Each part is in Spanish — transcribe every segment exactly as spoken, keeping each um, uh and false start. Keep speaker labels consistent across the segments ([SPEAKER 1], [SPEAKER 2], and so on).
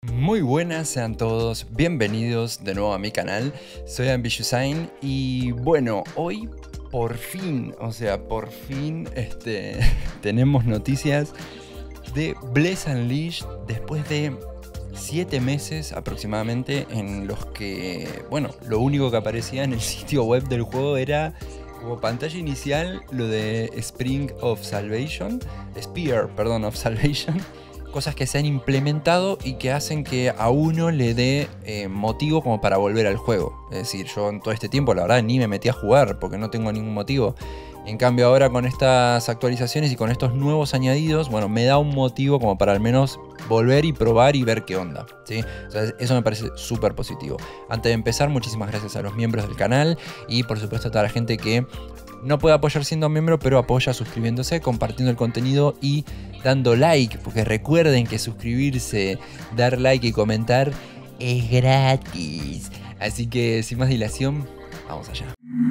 [SPEAKER 1] Muy buenas, sean todos bienvenidos de nuevo a mi canal. Soy Ambitiusain y bueno, hoy por fin, o sea, por fin este, tenemos noticias de Bless Unleashed después de siete meses aproximadamente en los que, bueno, lo único que aparecía en el sitio web del juego era como pantalla inicial lo de Spring of Salvation, Spear, perdón, of Salvation. Cosas que se han implementado y que hacen que a uno le dé eh, motivo como para volver al juego. Es decir, yo en todo este tiempo la verdad ni me metí a jugar porque no tengo ningún motivo. En cambio ahora con estas actualizaciones y con estos nuevos añadidos, bueno, me da un motivo como para al menos volver y probar y ver qué onda, ¿sí? O sea, eso me parece súper positivo. Antes de empezar, muchísimas gracias a los miembros del canal y por supuesto a toda la gente que no puede apoyar siendo miembro, pero apoya suscribiéndose, compartiendo el contenido y dando like, porque recuerden que suscribirse, dar like y comentar es gratis. Así que sin más dilación, vamos allá.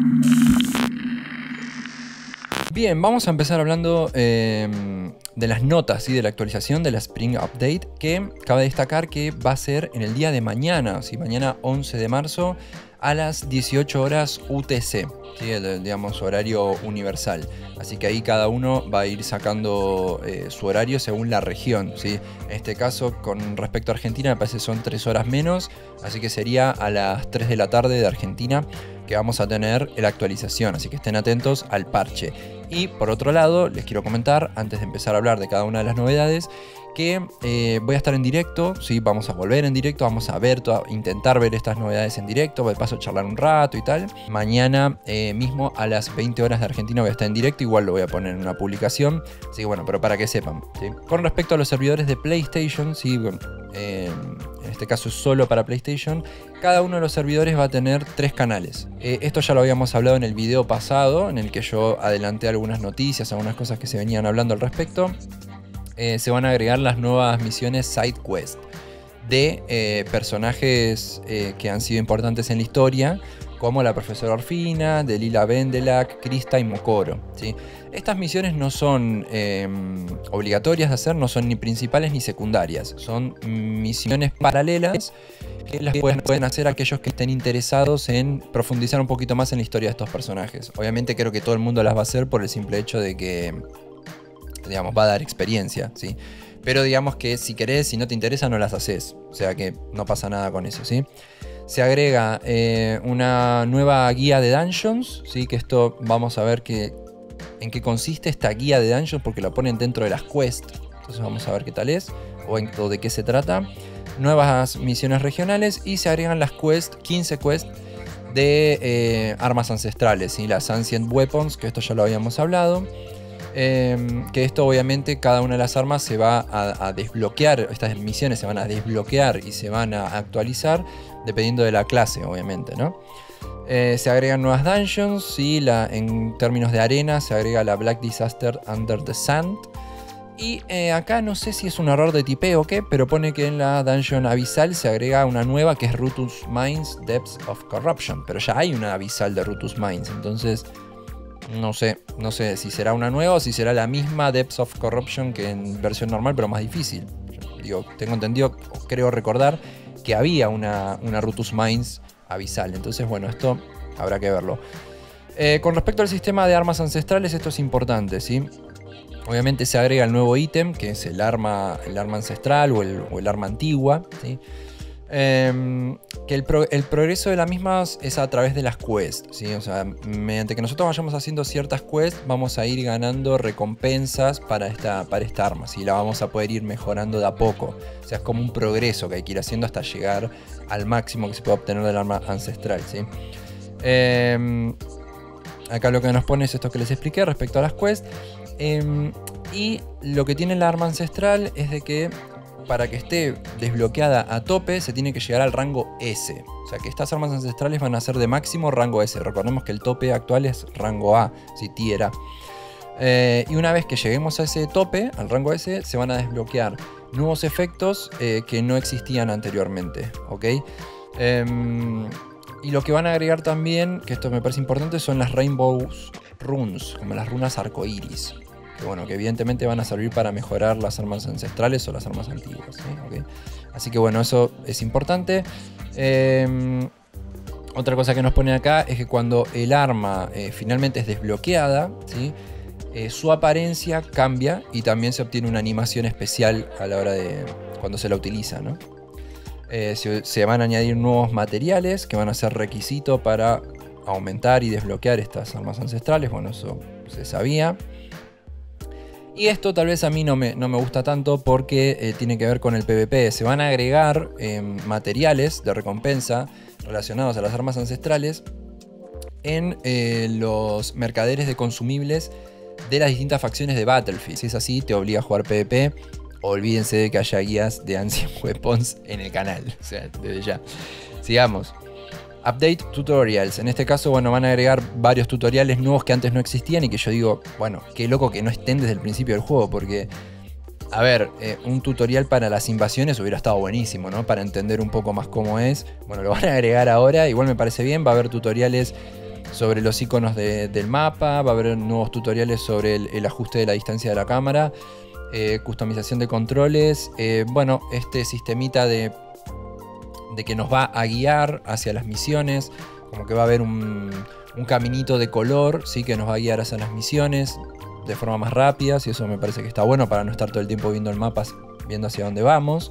[SPEAKER 1] Bien, vamos a empezar hablando eh, de las notas, ¿sí? De la actualización de la Spring Update, que cabe destacar que va a ser en el día de mañana, ¿sí? Mañana once de marzo a las dieciocho horas U T C, ¿sí? El, digamos, horario universal. Así que ahí cada uno va a ir sacando eh, su horario según la región, ¿sí? En este caso, con respecto a Argentina, me parece que son tres horas menos, así que sería a las tres de la tarde de Argentina que vamos a tener la actualización, así que estén atentos al parche. Y por otro lado, les quiero comentar, antes de empezar a hablar de cada una de las novedades, que eh, voy a estar en directo, ¿sí? Vamos a volver en directo, vamos a ver, toda, intentar ver estas novedades en directo, de paso charlar un rato y tal. Mañana eh, mismo a las veinte horas de Argentina voy a estar en directo, igual lo voy a poner en una publicación, así que bueno, pero para que sepan, ¿sí? Con respecto a los servidores de PlayStation, ¿sí? Bueno, eh, en este caso es solo para PlayStation, cada uno de los servidores va a tener tres canales. Eh, esto ya lo habíamos hablado en el video pasado, en el que yo adelanté algunas noticias, algunas cosas que se venían hablando al respecto. Eh, se van a agregar las nuevas misiones Side Quest de eh, personajes eh, que han sido importantes en la historia, como la profesora Orfina, Delila Vendelak, Krista y Mokoro, ¿sí? Estas misiones no son eh, obligatorias de hacer, no son ni principales ni secundarias, son misiones paralelas que las pueden, pueden hacer aquellos que estén interesados en profundizar un poquito más en la historia de estos personajes. Obviamente creo que todo el mundo las va a hacer por el simple hecho de que, digamos, va a dar experiencia, ¿sí? Pero digamos que si querés, si no te interesa, no las haces. O sea que no pasa nada con eso, ¿sí? Se agrega eh, una nueva guía de Dungeons, ¿sí? Que esto vamos a ver que, en qué consiste esta guía de Dungeons, porque la ponen dentro de las quests. Entonces vamos a ver qué tal es, o, en, o de qué se trata. Nuevas misiones regionales y se agregan las quests, quince quests de eh, armas ancestrales, ¿sí? Las Ancient Weapons, que esto ya lo habíamos hablado. Eh, que esto obviamente cada una de las armas se va a, a desbloquear, estas misiones se van a desbloquear y se van a actualizar dependiendo de la clase, obviamente, ¿no? Eh, se agregan nuevas dungeons, ¿sí? La, en términos de arena se agrega la Black Disaster Under the Sand. Y eh, acá no sé si es un error de tipeo o qué, pero pone que en la dungeon abisal se agrega una nueva que es Rutus Mines Depths of Corruption. Pero ya hay una abisal de Rutus Mines, entonces no sé, no sé si será una nueva o si será la misma Depths of Corruption que en versión normal, pero más difícil. Yo, digo, tengo entendido, creo recordar, que había una, una Rutus Mines abisal. Entonces, bueno, esto habrá que verlo. Eh, con respecto al sistema de armas ancestrales, esto es importante, ¿sí? Obviamente se agrega el nuevo ítem, que es el arma, el arma ancestral o el, o el arma antigua, ¿sí? Eh, que el, pro, el progreso de la misma es a través de las quests, ¿sí? O sea, mediante que nosotros vayamos haciendo ciertas quests, vamos a ir ganando recompensas para esta, para esta arma, ¿sí? La vamos a poder ir mejorando de a poco. O sea, es como un progreso que hay que ir haciendo hasta llegar al máximo que se puede obtener del arma ancestral, ¿sí? Eh, acá lo que nos pone es esto que les expliqué respecto a las quests. Eh, y lo que tiene la arma ancestral es de que para que esté desbloqueada a tope se tiene que llegar al rango S. O sea que estas armas ancestrales van a ser de máximo rango S. Recordemos que el tope actual es rango A, si tier A. Eh, y una vez que lleguemos a ese tope, al rango S, se van a desbloquear nuevos efectos eh, que no existían anteriormente, ¿ok? Eh, y lo que van a agregar también, que esto me parece importante, son las Rainbow Runes, como las runas arcoiris. que, bueno, que evidentemente van a servir para mejorar las armas ancestrales o las armas antiguas, ¿sí? ¿Okay? Así que bueno, eso es importante. Eh, otra cosa que nos pone acá es que cuando el arma eh, finalmente es desbloqueada, ¿sí? eh, su apariencia cambia y también se obtiene una animación especial a la hora de cuando se la utiliza, ¿no? Eh, se, se van a añadir nuevos materiales que van a ser requisito para aumentar y desbloquear estas armas ancestrales. Bueno, eso se sabía. Y esto tal vez a mí no me, no me gusta tanto porque eh, tiene que ver con el PvP. Se van a agregar eh, materiales de recompensa relacionados a las armas ancestrales en eh, los mercaderes de consumibles de las distintas facciones de Battlefield. Si es así, te obliga a jugar PvP. Olvídense de que haya guías de Ancient Weapons en el canal. O sea, desde ya. Sigamos. Update tutorials. En este caso, bueno, van a agregar varios tutoriales nuevos que antes no existían y que yo digo, bueno, qué loco que no estén desde el principio del juego, porque, a ver, eh, un tutorial para las invasiones hubiera estado buenísimo, ¿no? Para entender un poco más cómo es. Bueno, lo van a agregar ahora, igual me parece bien. Va a haber tutoriales sobre los iconos de, del mapa, va a haber nuevos tutoriales sobre el, el ajuste de la distancia de la cámara, eh, customización de controles, eh, bueno, este sistemita de... de que nos va a guiar hacia las misiones, como que va a haber un, un caminito de color, ¿sí? Que nos va a guiar hacia las misiones de forma más rápida, y eso me parece que está bueno para no estar todo el tiempo viendo el mapa, viendo hacia dónde vamos.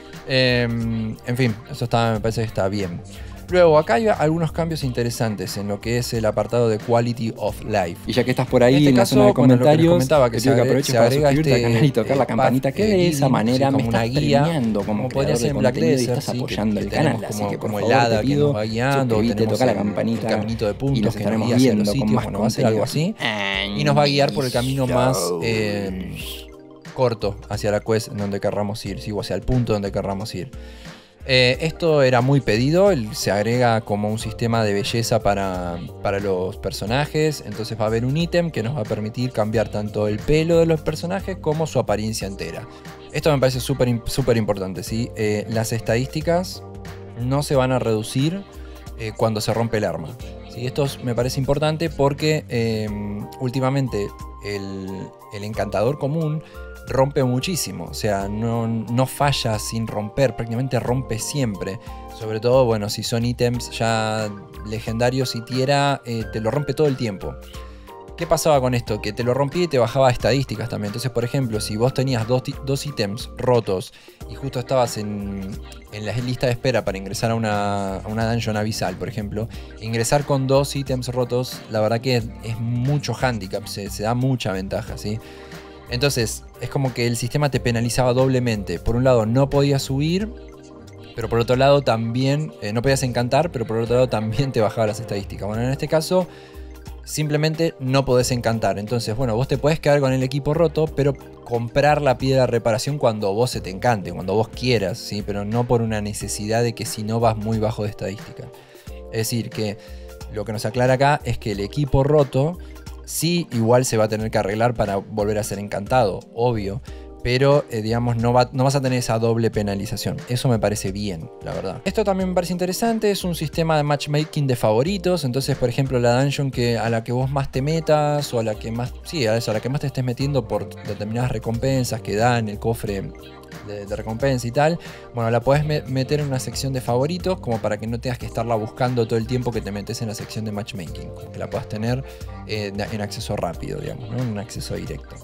[SPEAKER 1] Eh, en fin, eso está, me parece que está bien. Luego, acá hay algunos cambios interesantes en lo que es el apartado de Quality of Life.
[SPEAKER 2] Y ya que estás por ahí en, este
[SPEAKER 1] en
[SPEAKER 2] la
[SPEAKER 1] caso,
[SPEAKER 2] zona de
[SPEAKER 1] bueno,
[SPEAKER 2] comentarios,
[SPEAKER 1] comentaba que
[SPEAKER 2] te
[SPEAKER 1] se
[SPEAKER 2] pido que
[SPEAKER 1] agrega,
[SPEAKER 2] aproveches
[SPEAKER 1] se
[SPEAKER 2] para
[SPEAKER 1] agrega
[SPEAKER 2] suscribirte
[SPEAKER 1] este,
[SPEAKER 2] al canal y tocar la campanita, que de esa manera
[SPEAKER 1] sí,
[SPEAKER 2] me
[SPEAKER 1] como
[SPEAKER 2] estás
[SPEAKER 1] una guía,
[SPEAKER 2] premiando como,
[SPEAKER 1] como
[SPEAKER 2] creador
[SPEAKER 1] podría ser
[SPEAKER 2] de
[SPEAKER 1] en Black
[SPEAKER 2] contenido y
[SPEAKER 1] Desert,
[SPEAKER 2] estás
[SPEAKER 1] sí,
[SPEAKER 2] apoyando
[SPEAKER 1] que
[SPEAKER 2] el canal.
[SPEAKER 1] tenemos
[SPEAKER 2] Así
[SPEAKER 1] como,
[SPEAKER 2] que por
[SPEAKER 1] como
[SPEAKER 2] favor
[SPEAKER 1] el hada
[SPEAKER 2] te pido,
[SPEAKER 1] que nos va guiando,
[SPEAKER 2] suscribite,
[SPEAKER 1] tenemos
[SPEAKER 2] toca la
[SPEAKER 1] el,
[SPEAKER 2] campanita
[SPEAKER 1] el caminito de
[SPEAKER 2] y
[SPEAKER 1] puntos
[SPEAKER 2] nos
[SPEAKER 1] que nos
[SPEAKER 2] estaremos
[SPEAKER 1] guía hacia los
[SPEAKER 2] viendo con
[SPEAKER 1] sitios.
[SPEAKER 2] más
[SPEAKER 1] Bueno, va a ser algo así.
[SPEAKER 2] contenido.
[SPEAKER 1] Y nos va a guiar por el camino más eh, corto hacia la quest en donde querramos ir, ¿sí? O hacia el punto donde querramos ir. Eh, esto era muy pedido, se agrega como un sistema de belleza para, para los personajes. Entonces va a haber un ítem que nos va a permitir cambiar tanto el pelo de los personajes como su apariencia entera. Esto me parece súper súper importante, ¿sí? Eh, las estadísticas no se van a reducir eh, cuando se rompe el arma, ¿sí? Esto me parece importante porque eh, últimamente el, el encantador común rompe muchísimo, o sea, no, no falla sin romper, prácticamente rompe siempre. Sobre todo, bueno, si son ítems ya legendarios y tiera, eh, te lo rompe todo el tiempo. ¿Qué pasaba con esto? Que te lo rompía y te bajaba estadísticas también. Entonces, por ejemplo, si vos tenías dos, dos ítems rotos y justo estabas en, en la lista de espera para ingresar a una, a una dungeon abisal, por ejemplo, ingresar con dos ítems rotos, la verdad que es, es mucho handicap, se, se da mucha ventaja, ¿sí? Entonces, es como que el sistema te penalizaba doblemente. Por un lado, no podías subir, pero por otro lado también, eh, no podías encantar, pero por otro lado también te bajaba las estadísticas. Bueno, en este caso, simplemente no podés encantar. Entonces, bueno, vos te podés quedar con el equipo roto, pero comprar la piedra de reparación cuando vos se te encante, cuando vos quieras, ¿sí? Pero no por una necesidad de que si no vas muy bajo de estadística. Es decir, que lo que nos aclara acá es que el equipo roto sí, igual se va a tener que arreglar para volver a ser encantado, obvio. Pero, eh, digamos, no, va, no vas a tener esa doble penalización. Eso me parece bien, la verdad. Esto también me parece interesante. Es un sistema de matchmaking de favoritos. Entonces, por ejemplo, la dungeon que, a la que vos más te metas, o a la que más... Sí, a eso, a la que más te estés metiendo por determinadas recompensas que dan el cofre de, de recompensa y tal. Bueno, la podés me meter en una sección de favoritos, como para que no tengas que estarla buscando todo el tiempo que te metes en la sección de matchmaking. Que la puedas tener eh, en acceso rápido, digamos, ¿no? En un acceso directo.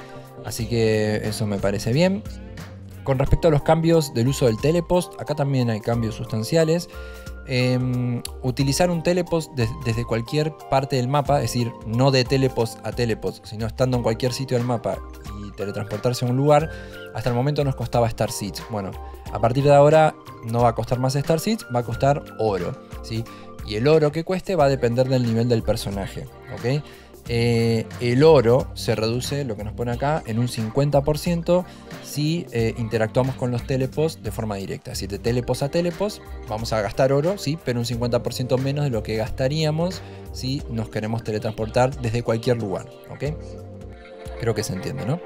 [SPEAKER 1] Así que eso me parece bien. Con respecto a los cambios del uso del telepost, acá también hay cambios sustanciales. Eh, utilizar un telepost des desde cualquier parte del mapa, es decir, no de telepost a telepost, sino estando en cualquier sitio del mapa y teletransportarse a un lugar, hasta el momento nos costaba Star Seeds. Bueno, a partir de ahora no va a costar más Star Seeds, va a costar oro, ¿sí? Y el oro que cueste va a depender del nivel del personaje, ¿ok? Eh, el oro se reduce, lo que nos pone acá, en un cincuenta por ciento si eh, interactuamos con los teleposts de forma directa. Es decir, de telepost a telepost vamos a gastar oro, sí, pero un cincuenta por ciento menos de lo que gastaríamos si nos queremos teletransportar desde cualquier lugar, ¿ok? Creo que se entiende, ¿no?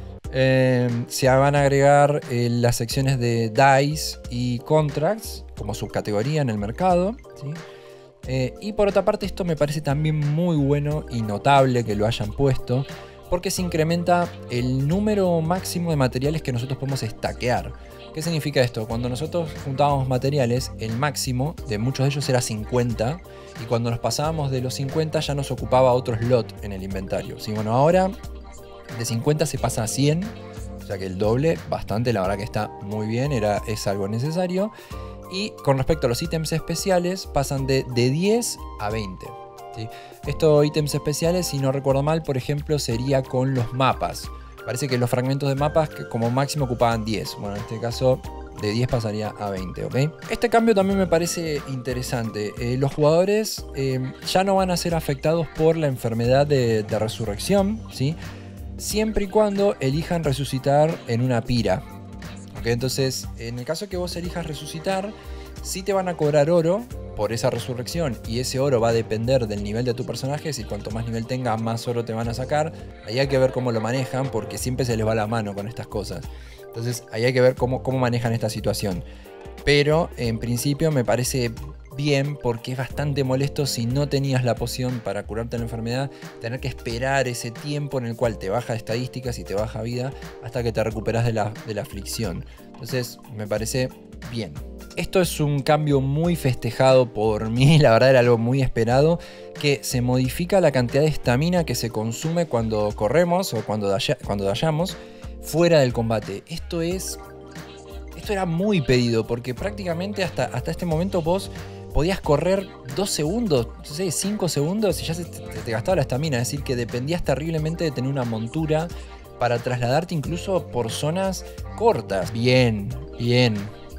[SPEAKER 1] Eh, se van a agregar eh, las secciones de dice y contracts como subcategoría en el mercado, ¿sí? Eh, y por otra parte, esto me parece también muy bueno y notable que lo hayan puesto, porque se incrementa el número máximo de materiales que nosotros podemos stackear. ¿Qué significa esto? Cuando nosotros juntábamos materiales, el máximo de muchos de ellos era cincuenta, y cuando nos pasábamos de los cincuenta ya nos ocupaba otro slot en el inventario. ¿Sí? Bueno, ahora de cincuenta se pasa a cien, o sea que el doble, bastante, la verdad que está muy bien, era, es algo necesario. Y con respecto a los ítems especiales, pasan de, de diez a veinte. ¿Sí? Estos ítems especiales, si no recuerdo mal, por ejemplo, sería con los mapas. Parece que los fragmentos de mapas que como máximo ocupaban diez. Bueno, en este caso de diez pasaría a veinte, ¿ok? Este cambio también me parece interesante. Eh, los jugadores eh, ya no van a ser afectados por la enfermedad de, de resurrección, ¿sí? Siempre y cuando elijan resucitar en una pira. ¿Ok? Entonces, en el caso que vos elijas resucitar, sí te van a cobrar oro por esa resurrección, y ese oro va a depender del nivel de tu personaje. Si cuanto más nivel tenga, más oro te van a sacar. Ahí hay que ver cómo lo manejan, porque siempre se les va la mano con estas cosas. Entonces ahí hay que ver cómo, cómo manejan esta situación. Pero en principio me parece bien, porque es bastante molesto si no tenías la poción para curarte la enfermedad, tener que esperar ese tiempo en el cual te baja estadísticas y te baja vida hasta que te recuperas de la, de la aflicción. Entonces me parece bien. Esto es un cambio muy festejado por mí, la verdad era algo muy esperado, que se modifica la cantidad de estamina que se consume cuando corremos o cuando, daya, cuando dayamos fuera del combate. Esto es... Esto era muy pedido, porque prácticamente hasta, hasta este momento vos podías correr dos segundos, no sé, cinco segundos y ya se te, te gastaba la estamina. Es decir, que dependías terriblemente de tener una montura para trasladarte incluso por zonas cortas. Bien, bien.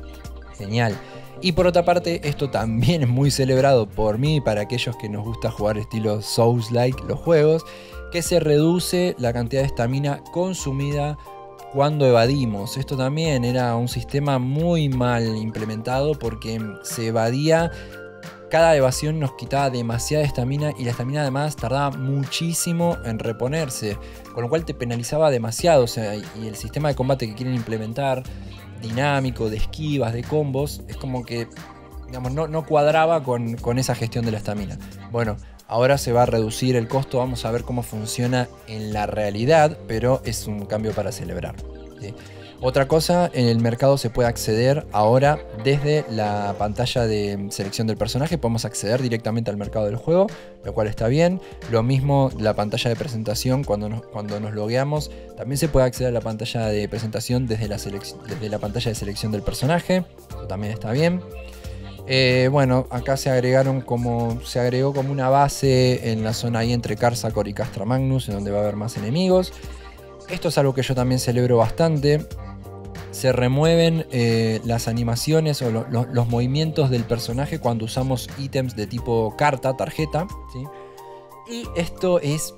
[SPEAKER 1] Genial. Y por otra parte, esto también es muy celebrado por mí, para aquellos que nos gusta jugar estilo Souls-like los juegos, que se reduce la cantidad de estamina consumida cuando evadimos. Esto también era un sistema muy mal implementado, porque se evadía, cada evasión nos quitaba demasiada estamina, y la estamina además tardaba muchísimo en reponerse, con lo cual te penalizaba demasiado. O sea, y el sistema de combate que quieren implementar, dinámico, de esquivas, de combos, es como que, digamos, no, no cuadraba con, con esa gestión de la estamina. Bueno, ahora se va a reducir el costo, vamos a ver cómo funciona en la realidad, pero es un cambio para celebrar, ¿sí? Otra cosa, en el mercado se puede acceder ahora desde la pantalla de selección del personaje. Podemos acceder directamente al mercado del juego, lo cual está bien. Lo mismo la pantalla de presentación, cuando nos, cuando nos logueamos, también se puede acceder a la pantalla de presentación desde la, desde la pantalla de selección del personaje. Eso también está bien. Eh, bueno, acá se agregaron como se agregó como una base en la zona ahí entre Karsakor y Castra Magnus, en donde va a haber más enemigos. Esto es algo que yo también celebro bastante. Se remueven eh, las animaciones o lo, lo, los movimientos del personaje cuando usamos ítems de tipo carta, tarjeta, ¿sí? Y esto es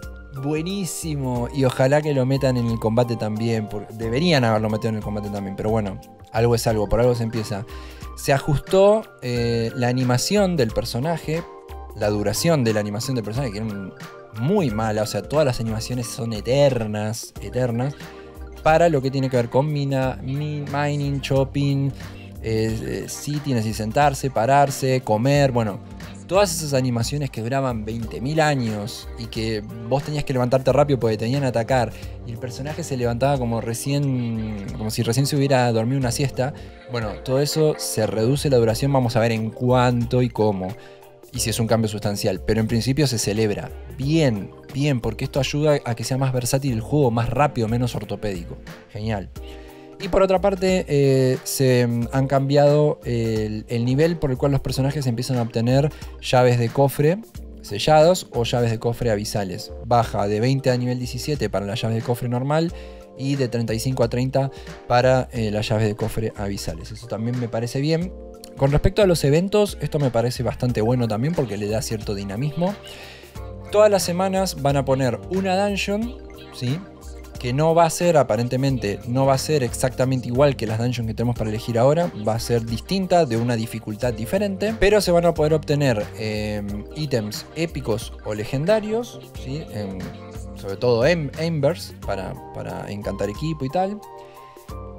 [SPEAKER 1] buenísimo, y ojalá que lo metan en el combate también, porque deberían haberlo metido en el combate también, pero bueno, algo es algo, por algo se empieza. Se ajustó eh, la animación del personaje, la duración de la animación del personaje, que era muy mala, o sea, todas las animaciones son eternas, eternas, para lo que tiene que ver con mina, min, mining, shopping, eh, eh, sitting, así sentarse, pararse, comer, bueno, todas esas animaciones que duraban veinte mil años y que vos tenías que levantarte rápido porque tenían que atacar, y el personaje se levantaba como recién, como si recién se hubiera dormido una siesta. Bueno, todo eso se reduce la duración, vamos a ver en cuánto y cómo, y si es un cambio sustancial, pero en principio se celebra. Bien, bien, porque esto ayuda a que sea más versátil el juego, más rápido, menos ortopédico. Genial. Y por otra parte, eh, se han cambiado el, el nivel por el cual los personajes empiezan a obtener llaves de cofre sellados o llaves de cofre abisales. Baja de veinte a nivel diecisiete para las llaves de cofre normal y de treinta y cinco a treinta para eh, las llaves de cofre abisales. Eso también me parece bien. Con respecto a los eventos, esto me parece bastante bueno también, porque le da cierto dinamismo. Todas las semanas van a poner una dungeon, ¿sí?, que no va a ser, aparentemente, no va a ser exactamente igual que las dungeons que tenemos para elegir ahora. Va a ser distinta, de una dificultad diferente, pero se van a poder obtener eh, ítems épicos o legendarios, ¿sí?, eh, sobre todo Embers para, para encantar equipo y tal.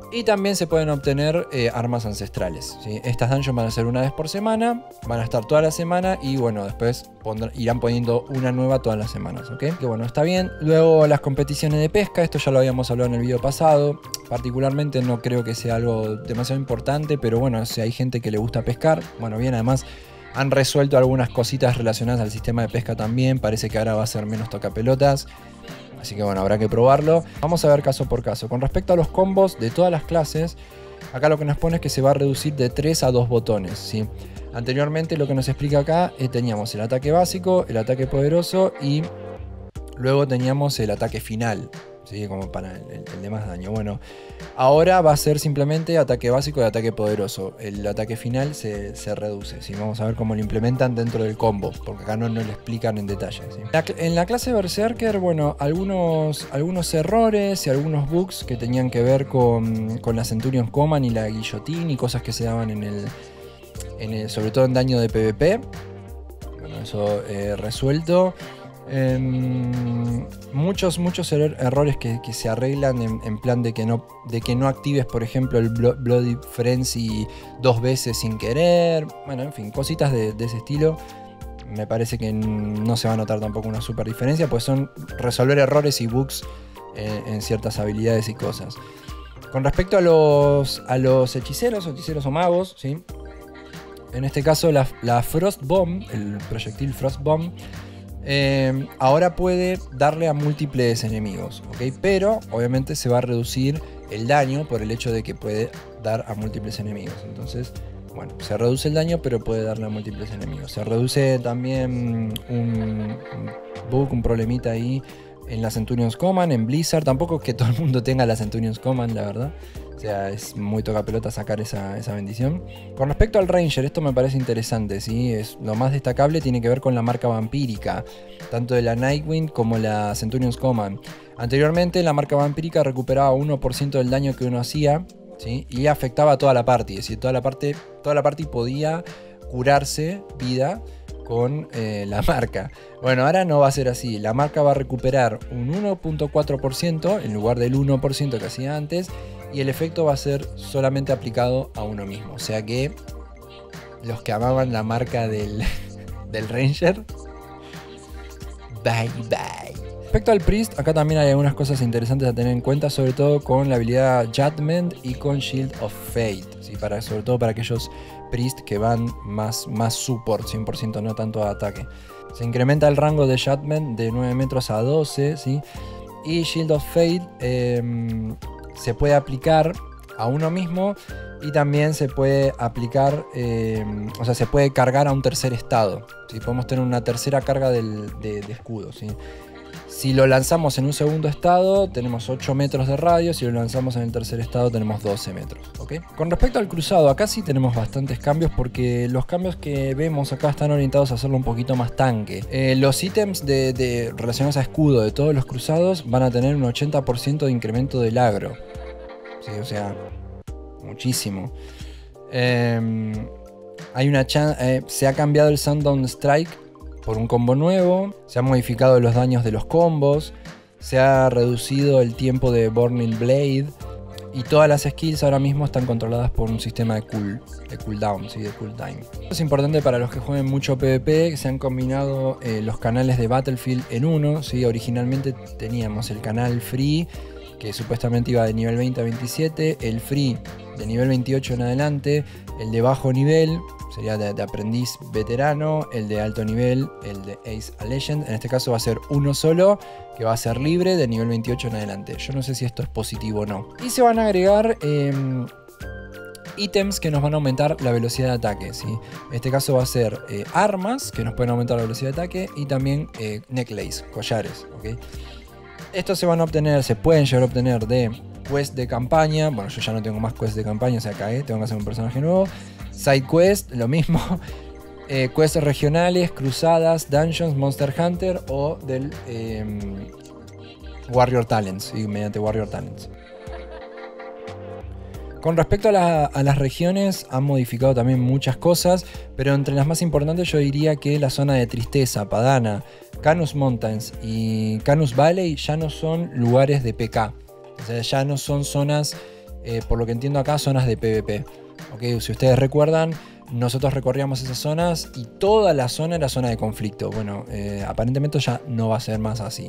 [SPEAKER 1] Y también se pueden obtener eh, armas ancestrales, ¿sí? Estas dungeons van a ser una vez por semana, van a estar toda la semana y bueno, después pondrán, irán poniendo una nueva todas las semanas, ¿ok? Que bueno, está bien. Luego las competiciones de pesca, esto ya lo habíamos hablado en el video pasado. Particularmente no creo que sea algo demasiado importante, pero bueno, si hay gente que le gusta pescar, bueno, bien, además han resuelto algunas cositas relacionadas al sistema de pesca también. Parece que ahora va a ser menos tocapelotas. Así que bueno, habrá que probarlo. Vamos a ver caso por caso. Con respecto a los combos de todas las clases, acá lo que nos pone es que se va a reducir de tres a dos botones, ¿sí? Anteriormente lo que nos explica acá, eh, teníamos el ataque básico, el ataque poderoso y luego teníamos el ataque final, ¿sí? Como para el, el, el de más daño. Bueno, ahora va a ser simplemente ataque básico y ataque poderoso. El ataque final se, se reduce, ¿sí? Vamos a ver cómo lo implementan dentro del combo, porque acá no, no lo explican en detalle, ¿sí? La, en la clase Berserker, bueno, algunos, algunos errores y algunos bugs que tenían que ver con, con la Centurion Command y la guillotín y cosas que se daban en el, en el sobre todo en daño de PvP. Bueno, eso eh, resuelto. Eh, muchos muchos er errores que, que se arreglan en, en plan de que no de que no actives, por ejemplo, el Blo Bloody Frenzy dos veces sin querer. Bueno, en fin, cositas de, de ese estilo. Me parece que no se va a notar tampoco una super diferencia, pues son resolver errores y bugs eh, en ciertas habilidades y cosas. Con respecto a los, a los hechiceros, hechiceros o magos, ¿sí? En este caso la, la Frost Bomb, el proyectil Frost Bomb, Eh, ahora puede darle a múltiples enemigos, ¿ok? Pero obviamente se va a reducir el daño por el hecho de que puede dar a múltiples enemigos. Entonces, bueno, se reduce el daño, pero puede darle a múltiples enemigos. Se reduce también un, un bug, un problemita ahí en la Centurion's Command, en Blizzard. Tampoco es que todo el mundo tenga la Centurion's Command, la verdad. O sea, es muy toca pelota sacar esa, esa bendición. Con respecto al Ranger, esto me parece interesante, ¿sí? Es, lo más destacable tiene que ver con la marca vampírica, tanto de la Nightwind como la Centurion's Command. Anteriormente la marca vampírica recuperaba uno por ciento del daño que uno hacía, ¿sí? Y afectaba a toda la party, es decir, toda la, parte, toda la party podía curarse vida con eh, la marca. Bueno, ahora no va a ser así. La marca va a recuperar un uno punto cuatro por ciento en lugar del uno por ciento que hacía antes. Y el efecto va a ser solamente aplicado a uno mismo. O sea que los que amaban la marca del, del Ranger, bye bye. Respecto al Priest, acá también hay algunas cosas interesantes a tener en cuenta, sobre todo con la habilidad Judgment y con Shield of Fate, ¿sí? Para, sobre todo para aquellos Priest que van más, más support, cien por ciento, no tanto a ataque. Se incrementa el rango de Judgment de nueve metros a doce, ¿sí? Y Shield of Fate eh, se puede aplicar a uno mismo y también se puede aplicar, eh, o sea, se puede cargar a un tercer estado, ¿sí? Podemos tener una tercera carga del, de, de escudo, ¿sí? Si lo lanzamos en un segundo estado, tenemos ocho metros de radio. Si lo lanzamos en el tercer estado, tenemos doce metros, ¿ok? Con respecto al cruzado, acá sí tenemos bastantes cambios, porque los cambios que vemos acá están orientados a hacerlo un poquito más tanque. Eh, los ítems de, de, relacionados a escudo de todos los cruzados van a tener un ochenta por ciento de incremento del agro. Sí, o sea, muchísimo. Eh, hay una eh, se ha cambiado el Sundown Strike por un combo nuevo, se han modificado los daños de los combos, se ha reducido el tiempo de Burning Blade y todas las skills ahora mismo están controladas por un sistema de, cool, de cooldown, ¿sí? De cooltime. Esto es importante para los que jueguen mucho PvP, que se han combinado eh, los canales de Battlefield en uno, ¿sí? Originalmente teníamos el canal Free, que supuestamente iba de nivel veinte a veintisiete, el Free de nivel veintiocho en adelante, el de bajo nivel sería de, de aprendiz veterano, el de alto nivel, el de Ace a Legend. En este caso va a ser uno solo, que va a ser libre de nivel veintiocho en adelante. Yo no sé si esto es positivo o no. Y se van a agregar eh, ítems que nos van a aumentar la velocidad de ataque, ¿sí? En este caso va a ser eh, armas que nos pueden aumentar la velocidad de ataque y también eh, necklace, collares, ¿ok? Estos se van a obtener, se pueden llegar a obtener de quest de campaña. Bueno, yo ya no tengo más quest de campaña, o sea, cagué, tengo que hacer un personaje nuevo. Side quest, lo mismo. Eh, quests regionales, cruzadas, dungeons, Monster Hunter o del eh, Warrior Talents, ¿sí? Mediante Warrior Talents. Con respecto a, la, a las regiones, han modificado también muchas cosas, pero entre las más importantes yo diría que la zona de Tristeza, Padana, Canus Mountains y Canus Valley ya no son lugares de P K. O sea, ya no son zonas eh, por lo que entiendo acá, zonas de PvP. ¿Okay? Si ustedes recuerdan, nosotros recorríamos esas zonas y toda la zona era zona de conflicto. Bueno, eh, aparentemente ya no va a ser más así.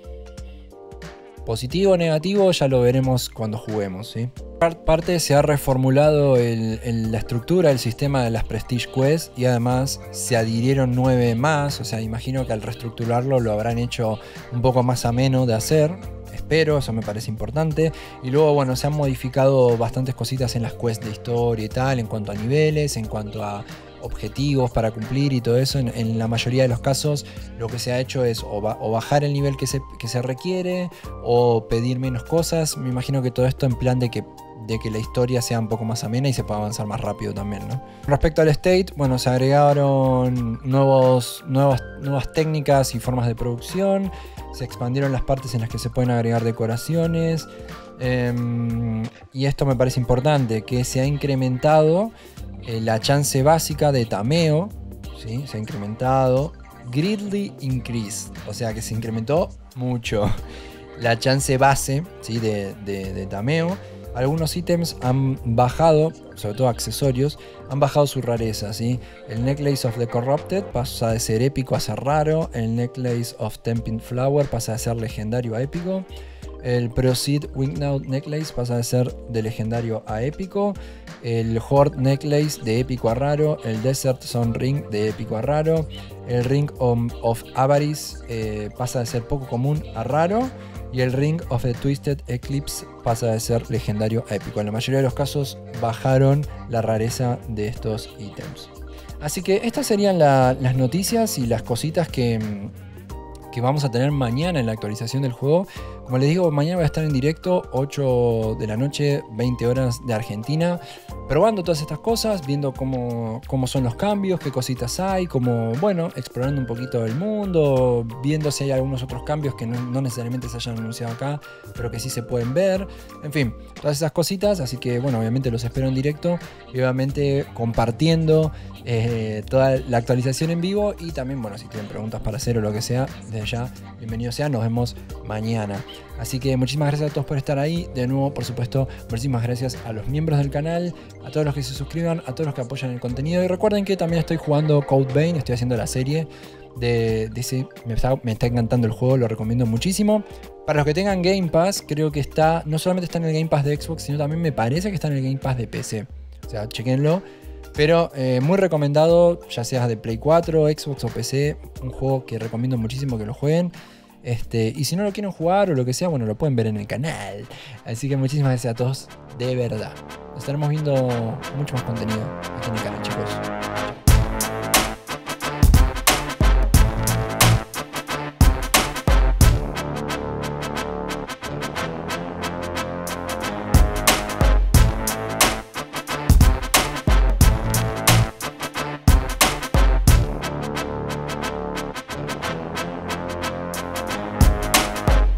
[SPEAKER 1] Positivo o negativo ya lo veremos cuando juguemos, ¿sí? Parte se ha reformulado el, el, la estructura, el sistema de las Prestige Quests y además se adhirieron nueve más. O sea, imagino que al reestructurarlo lo habrán hecho un poco más ameno de hacer. Espero, eso me parece importante. Y luego, bueno, se han modificado bastantes cositas en las quests de historia y tal, en cuanto a niveles, en cuanto a objetivos para cumplir y todo eso. En, en la mayoría de los casos lo que se ha hecho es o, ba o bajar el nivel que se, que se requiere o pedir menos cosas. Me imagino que todo esto en plan de que, de que la historia sea un poco más amena y se pueda avanzar más rápido también, ¿no? Respecto al state, bueno, se agregaron nuevos, nuevas, nuevas técnicas y formas de producción. Se expandieron las partes en las que se pueden agregar decoraciones. Eh, y esto me parece importante, que se ha incrementado eh, la chance básica de tameo, ¿sí? Se ha incrementado. Greatly increased, o sea que se incrementó mucho la chance base, ¿sí? de, de, de tameo. Algunos ítems han bajado, sobre todo accesorios, han bajado su rareza, ¿sí? El Necklace of the Corrupted pasa de ser épico a ser raro. El Necklace of Tempting Flower pasa de ser legendario a épico. El Proceed Wingnaut Necklace pasa de ser de legendario a épico. El Horde Necklace de épico a raro. El Desert Sun Ring de épico a raro. El Ring of, of Avarice eh, pasa de ser poco común a raro. Y el Ring of the Twisted Eclipse pasa de ser legendario a épico. En la mayoría de los casos bajaron la rareza de estos ítems. Así que estas serían la, las noticias y las cositas que, que vamos a tener mañana en la actualización del juego. Como les digo, mañana voy a estar en directo, ocho de la noche, veinte horas de Argentina, probando todas estas cosas, viendo cómo, cómo son los cambios, qué cositas hay, como, bueno, explorando un poquito el mundo, viendo si hay algunos otros cambios que no, no necesariamente se hayan anunciado acá, pero que sí se pueden ver. En fin, todas esas cositas, así que, bueno, obviamente los espero en directo y obviamente compartiendo eh, toda la actualización en vivo y también, bueno, si tienen preguntas para hacer o lo que sea, desde ya, bienvenidos sean, nos vemos mañana. Así que muchísimas gracias a todos por estar ahí. De nuevo, por supuesto, muchísimas gracias a los miembros del canal, a todos los que se suscriban, a todos los que apoyan el contenido. Y recuerden que también estoy jugando Code Vein, estoy haciendo la serie de, de ese. Me está, me está encantando el juego, lo recomiendo muchísimo. Para los que tengan Game Pass, creo que está, no solamente está en el Game Pass de Xbox, sino también me parece que está en el Game Pass de P C. O sea, chequenlo. Pero eh, muy recomendado, ya sea de Play cuatro, Xbox o P C. Un juego que recomiendo muchísimo que lo jueguen. Este, y si no lo quieren jugar o lo que sea, bueno, lo pueden ver en el canal. Así que muchísimas gracias a todos, de verdad. Nos estaremos viendo mucho más contenido aquí en el canal, chicos.